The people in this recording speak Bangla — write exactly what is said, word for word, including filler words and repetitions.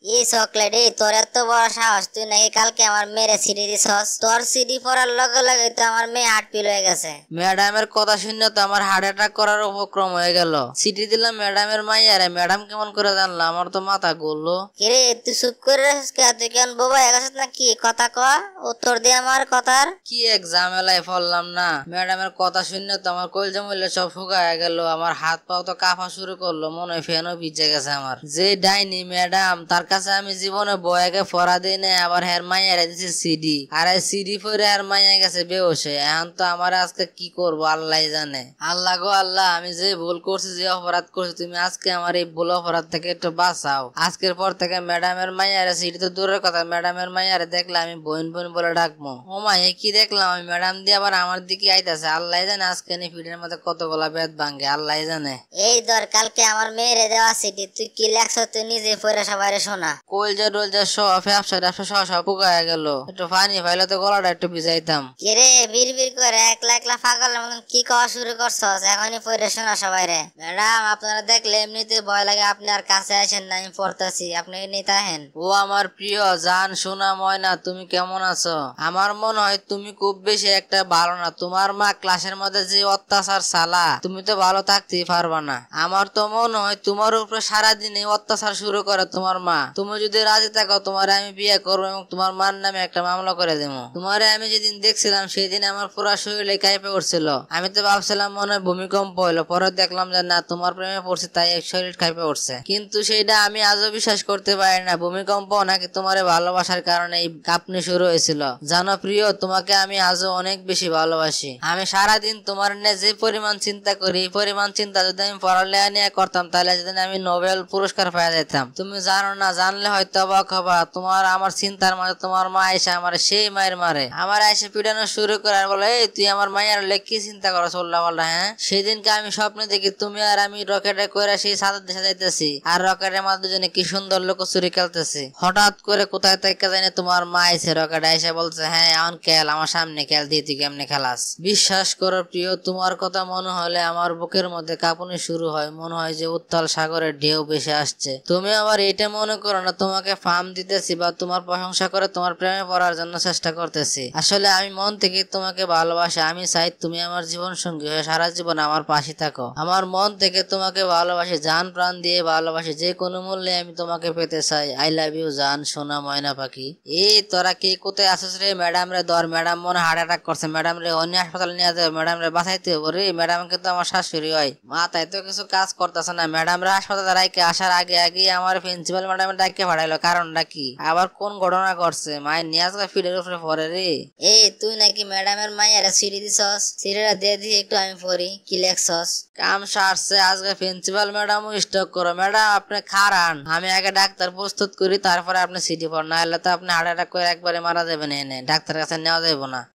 এই চকলেট এই তোর এত বড় সাহস তুই নাকি কালকে আমার মেয়েরে সিডি দিছস। তোর সিডি পড়ার লগে লগে তো আমার মেয়ে হার্ট ফেল হয়ে গেছে। ম্যাডামের কথা শুনে তো আমার হার্ট অ্যাটাক করার উপক্রম হয়ে গেল। সিটি দিলাম ম্যাডামের মাইয়ারে, ম্যাডাম কেমন করে জানলো? আমার তো মাথা গললো। কিরে তুই চুপ করে রাখিস কে? তুই কেমন বোবা হয়ে গেছিস নাকি? কথা ক, উত্তর দে আমার কথার। কি এক ঝামেলায় পড়লাম না। ম্যাডামের কথা শুনে তো আমার কলজা মূল্য সব শুকায় গেল। আমার হাত পাও তো কাঁপা শুরু করলো, মনে হয় ফ্যানও ভিজে গেছে আমার। যে ডাইনি ম্যাডাম, তার কাছে আমি জীবনে বয়াকে ফরা দিই না, আবার হের মাইয়ারে দিছি সিডি। আর এই সিডি পরে আর মাইয়া গেছে বেহোশে। এখন তো আমার আজকে কি করবো আল্লাহ জানে। আল্লাহ গো আল্লাহ, আমি যে ভুল করছি, যে অপরাধ করছি, তুমি আজকে আমার এই ভুল অপরাধ থেকে একটু বাঁচাও। আজকের পর থেকে ম্যাডামের মাইয়ারে, সিডি তো দূরের কথা, ম্যাডামের মাইয়ারে দেখলে আমি বোন বোন বলে ডাকবো। ও মা, এ কি দেখলাম আমি? ম্যাডাম দিয়ে আবার আমার দিকে আইতাছে। আল্লাহ জানে আজকে নি ফিটের মধ্যে কতগুলা বেদ ভাঙ্গে, আল্লাহ জানে। এই ধর কালকে আমার মেয়েরে দেওয়া সিডি, তুই কি লেখছ তুই নিজে পড়ে সবাই শোনা। কলজা টলজা সব ব্যবসা ব্যবসা সহ সব পুকায় গেল। একটু পানি ফাইলে তো গলাটা একটু ভিজাইতাম। কিরে বিড় বিড় করে একলা একলা পাগলের মতন কি কওয়া শুরু করছস? এখনই পড়ে শোনা সবাই রে। ম্যাডাম আপনারা দেখলে এমনিতে ভয় লাগে, আপনি আর কাছে আসেন না, আমি পড়তেছি, আপনি নিতে আহেন। ও আমার প্রিয় জান সোনা ময়না, তুমি কেমন আছো? আমার মনে হয় তুমি খুব বেশি একটা ভালো না। তোমার মা ক্লাসের মধ্যে যে অত্যাচার চালা, তুমি তো ভালো থাকতেই পারবা না। আমার তো মনে হয় তোমার উপরে সারাদিন এই অত্যাচার শুরু করে তোমার মা। তুমি যদি রাজি থাকো, তোমার আমি বিয়ে করবো এবং তোমার মার নামে একটা মামলা করে দেবো। তোমার আমি যেদিন দেখছিলাম সেদিন আমার পুরো শরীরে কাঁপে উঠছিল। আমি তো ভাবছিলাম মনে হয় ভূমিকম্প হইলো, পরে দেখলাম যে না, তোমার প্রেমে পড়ছে তাই এক শরীর কাঁপে উঠছে। কিন্তু সেইটা আমি আজও বিশ্বাস করতে পারি না, ভূমিকম্প নাকি তোমার ভালোবাসার কারণে এই কাঁপনি শুরু হয়েছিল। জানো প্রিয়, তোমাকে আমি আজও অনেক বেশি ভালোবাসি। আমি সারাদিন তোমার নিয়ে যে পরিমাণ চিন্তা করি, এই পরিমাণ চিন্তা যদি আমি পড়ালেখা নিয়ে করতাম তাহলে যেদিন আমি নোবেল পুরস্কার পাওয়া যেতাম। তুমি জানো না, জানলে হয়তো অবাক হবা। তোমার আমার চিন্তার মাঝে তোমার মা এসে আমার সেই মায়ের মারে, আমার এসে পিটানো শুরু করে আর বলে, এই তুই আমার মায়ের লেখ কি চিন্তা করো চল্লা বললা? হ্যাঁ, সেদিনকে আমি স্বপ্নে দেখি তুমি আর আমি রকেটে করে সেই সাদের দেশে যাইতেছি, আর রকেটের মাঝে দুজনে কি সুন্দর লুকোচুরি খেলতেছি। হঠাৎ করে কোথায় থেকে জানি তোমার মা এসে রকেটে এসে বলছে, হ্যাঁ এখন খেল, আমার সামনে খেল, দিয়ে তুই কেমনে খেলাস। বিশ্বাস করো প্রিয়, তোমার কথা মনে হলে আমার বুকের মধ্যে কাঁপুনি শুরু হয়। মনে হয় যে উত্তাল সাগরের ঢেউ ভেসে আসছে। তুমি আবার এটা মনে করো না তোমাকে ফার্ম দিতেছি বা তোমার প্রশংসা করে তোমার প্রেমে পড়ার জন্য চেষ্টা করতেছি। আসলে আমি মন থেকে তোমাকে ভালোবাসি। আমি চাই তুমি আমার জীবন সঙ্গী হয়ে সারা জীবন আমার পাশে থাকো। আমার মন থেকে তোমাকে ভালোবাসি, জান প্রাণ দিয়ে ভালোবাসি। যে কোনো মূল্যে আমি তোমাকে পেতে চাই। আই লাভ ইউ জান সোনা ময়না পাখি। এই তোরা কে কোথায় আসিস রে? ম্যাডাম রে ধর, ম্যাডাম মনে হার্ট অ্যাটাক করছে। ম্যাডাম রে অন্য হাসপাতালে নিয়ে যাবে, ম্যাডাম রে বাঁচাইতে হবে রে। ম্যাডাম কিন্তু আমার শাশুড়ি হয়, মাথায় তো কিছু কাজ করতেছে না। ম্যাডাম রে হাসপাতালে রাইকে আসার আগে আগে আমার প্রিন্সিপাল ম্যাডাম ডাকে পাঠাইলো, কারণটা কি? আবার কোন ঘটনা করছে? মায়ের নিয়ে আসবে ফিডের উপরে পরে রে। এই তুই নাকি ম্যাডামের মাইয়ারে সিডি দিছস? সিডিটা দিয়ে দিয়ে একটু আমি পড়ি, কি লেখছস? কাম সারছে আজকে প্রিন্সিপাল ম্যাডাম স্টক করো। ম্যাডাম আপনি খারান, আমি আগে ডাক্তার প্রস্তুত করি, তারপরে আপনি সিডি পড়, না হলে তো আপনি হার্ট অ্যাটাক করে একবারে মারা যাবেন। এনে ডাক্তারের কাছে নেওয়া যাবে না।